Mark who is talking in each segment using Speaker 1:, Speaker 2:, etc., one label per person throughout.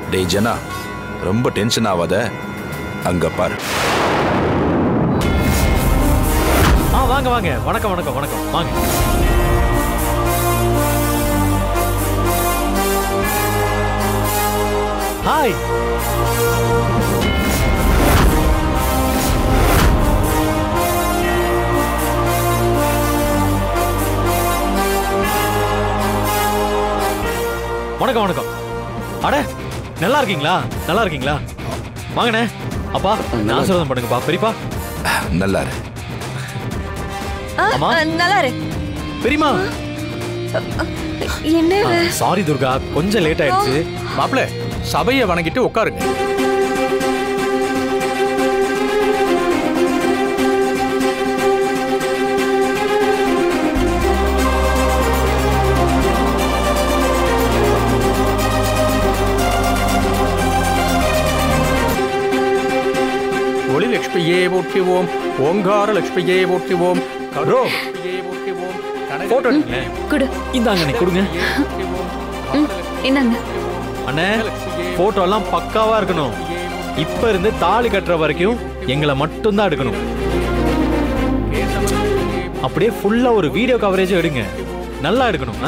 Speaker 1: டேய் ஜனா, ரொம்ப டென்ஷன் ஆகாத, அங்க பாரு.
Speaker 2: வாங்க வாங்க, வணக்கம் வணக்கம் வணக்கம், வாங்க. ஹாய். வணக்கம் வணக்கம். அட, நல்லா இருக்கீங்களா? நல்லா இருக்கீங்களா? வாங்கண்ணே. அப்பா, ஆசீர்வாதம் பண்ணுங்கப்பா. பெரியப்பா
Speaker 1: நல்லா இரு.
Speaker 3: நல்லா இரு.
Speaker 2: பெரியமா
Speaker 3: என்ன?
Speaker 2: சாரி துர்கா, கொஞ்சம் லேட் ஆயிடுச்சு.
Speaker 4: மாப்பிள்ள, சபையை வணங்கிட்டு உட்காருங்க. ஒளி லட்சுமியே போற்றுவோம், ஓங்கார லட்சுமியே போற்றுவோம்,
Speaker 2: போட்டோ
Speaker 3: குடு.
Speaker 2: இந்தாங்க, கொடுங்க.
Speaker 3: இந்தாங்க
Speaker 2: அண்ணே, போட்டோ எல்லாம் பக்காவா இருக்கணும். இப்ப இருந்து தாலி கட்டுற வரைக்கும் எங்களை மட்டும் தான் எடுக்கணும். அப்படியே ஃபுல்லா ஒரு வீடியோ கவரேஜ் எடுங்க. நல்லா எடுக்கணும்.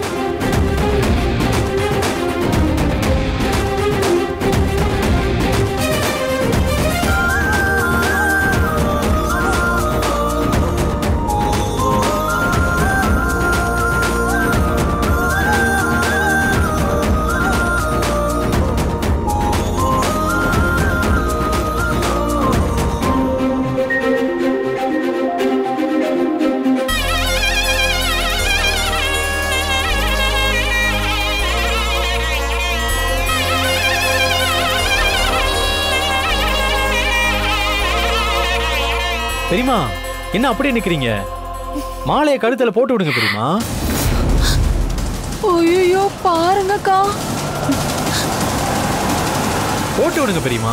Speaker 2: பெரியமா, என்ன அப்படியே நிக்கிறீங்க? மாலையை கழுத்துல போட்டு விடுங்க பெரியமா.
Speaker 3: ஐயோ, பாருங்கக்கா.
Speaker 2: போட்டு விடுங்க பெரியமா.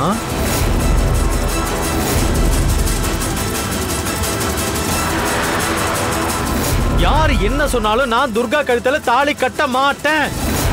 Speaker 2: யாரு என்ன சொன்னாலும் நான் துர்கா கழுத்துல தாலி கட்ட மாட்டேன்.